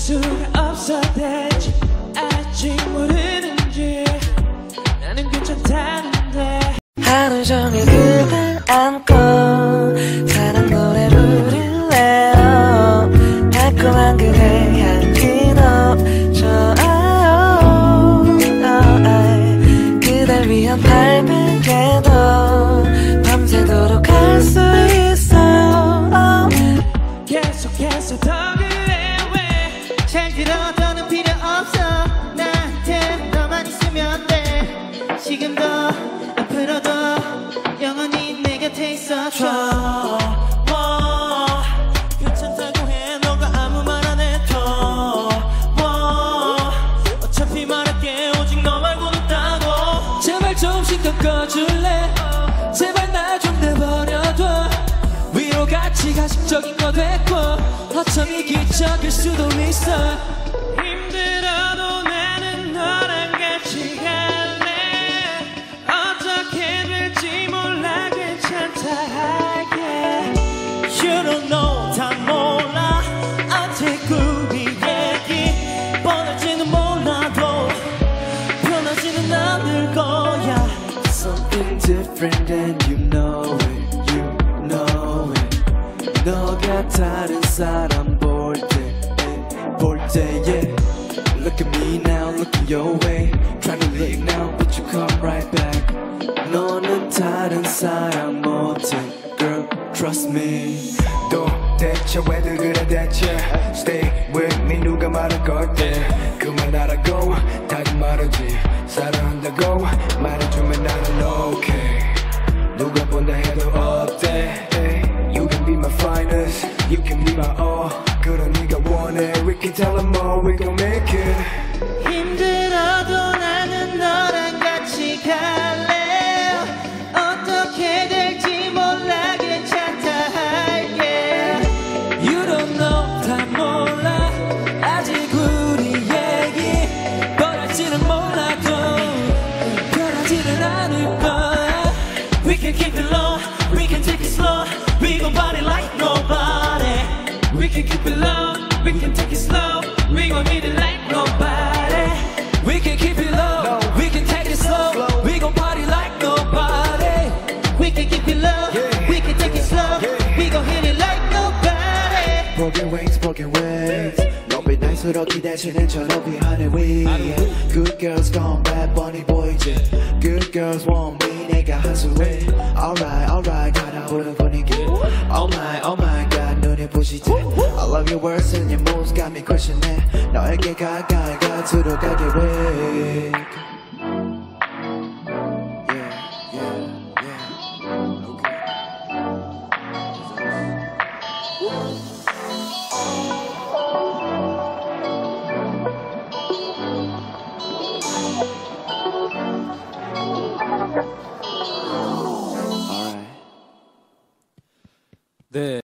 수가 없어 대체 아직 모르는지 나는 괜찮다는데 하루 종일 그댈 안고 사랑 노래 부를래요. 달콤한 그대 향기도 좋아요. 그댈 위한 발베개도 밤새도록 할 수 있어요. 계속해서 더 그래 왜 잘 들어 더는 필요 없어 나한테 너만 있으면 돼 지금도 앞으로도 영원히 내 곁에 있어줘 괜찮다고 해 너가 아무 말 안 해도 어차피 말할게 오직 너 말고는 따고 제발 좀 신경 꺼줄래 제발 나 좀 내버려둬 위로같이 가식적인 거 됐고 어차피 기적일 수도 있어 힘들어도 나는 너랑 같이 갈래 어떻게 될지 몰라 괜찮다 할게 You don't know 다 몰라 아직 우리 얘기 뻔할지는 몰라도 변하지는 않을 거야 Something different and you know it, you know it. 너가 다른 사람 볼 때, yeah. Look at me now, looking your way. Trying to leave now, but you come right back. 너는 다른 사람 못해, girl, trust me. 대체 왜들 그래 대체 Stay with me 누가 말할 걸때 그만하라고 다시 말하지 사랑한다고 말해주면 나는 okay 누가 본다 해도 어때 You can be my finest You can be my all 그런 네가 원해 We can tell them all We gon' make it 힘들어도 나는 너랑 같이 갈래 어떻게 될지 몰라 괜찮다 할게 You don't know 다 몰라 아직 우리 얘기 뻔할지는 몰라도 변하지는 않을 거야 We can keep it low, we can take it slow We gon' party like nobody We can keep it low, we can take it slow We gon' hit it like nobody We can keep it low, we can take it slow We gon' party like nobody We can keep it low, we can take it slow We gon' hit it like nobody Broken wings 너비 날수록 기대치는 저렇게 하늘 위 Good girls gone bad bunny boys Good girls want me 내가 하수해 Alright 갈아보는 분위기 Oh my god 눈이 부시지 I love your words and your moves got me questioning 너에게 가까이 갈수록 가게 왜 네.